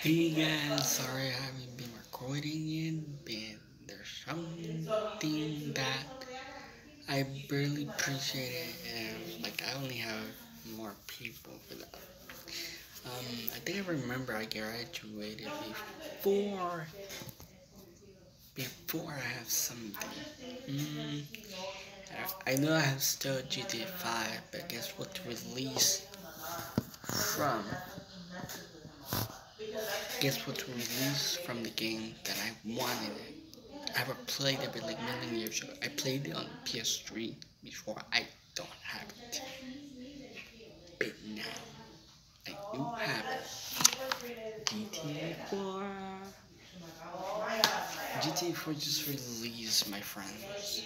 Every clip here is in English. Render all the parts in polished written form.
Hey guys, sorry I haven't been recording it, but there's something that I barely appreciate it, and like I only have more people for that. I think I remember I graduated before I have something. Mm, I know I have still GTA 5, but guess what released from? Guess what released from the game that I wanted it. I ever played it but like million years ago. I played it on PS3 before. I don't have it. But now I do have it. GTA 4. GTA 4 just released, my friends.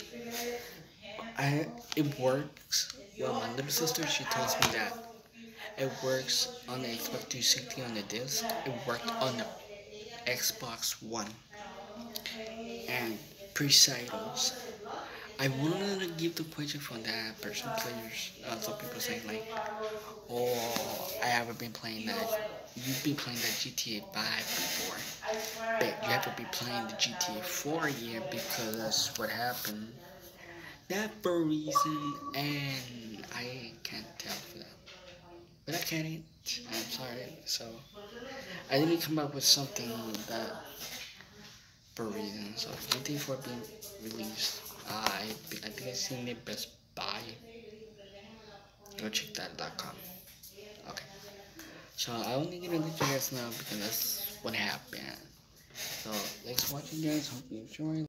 It works. Well, my little sister, she tells me that it works on the Xbox 360 on the disc. It worked on the Xbox One and pre-sales. I wanted to give the question from that person players. Some people say like, "Oh, I haven't been playing that. You've been playing that GTA 5 before, but you have to be playing the GTA 4 year because what happened. That for a reason, and I can't tell for that. But I can't. I'm sorry. So I didn't come up with something that for a reason. So GTA 4 being released. I think I seen it Best Buy. Go check that.com. Okay. So I only gonna let you guys know because that's what happened. So thanks for watching guys. Hope you enjoy.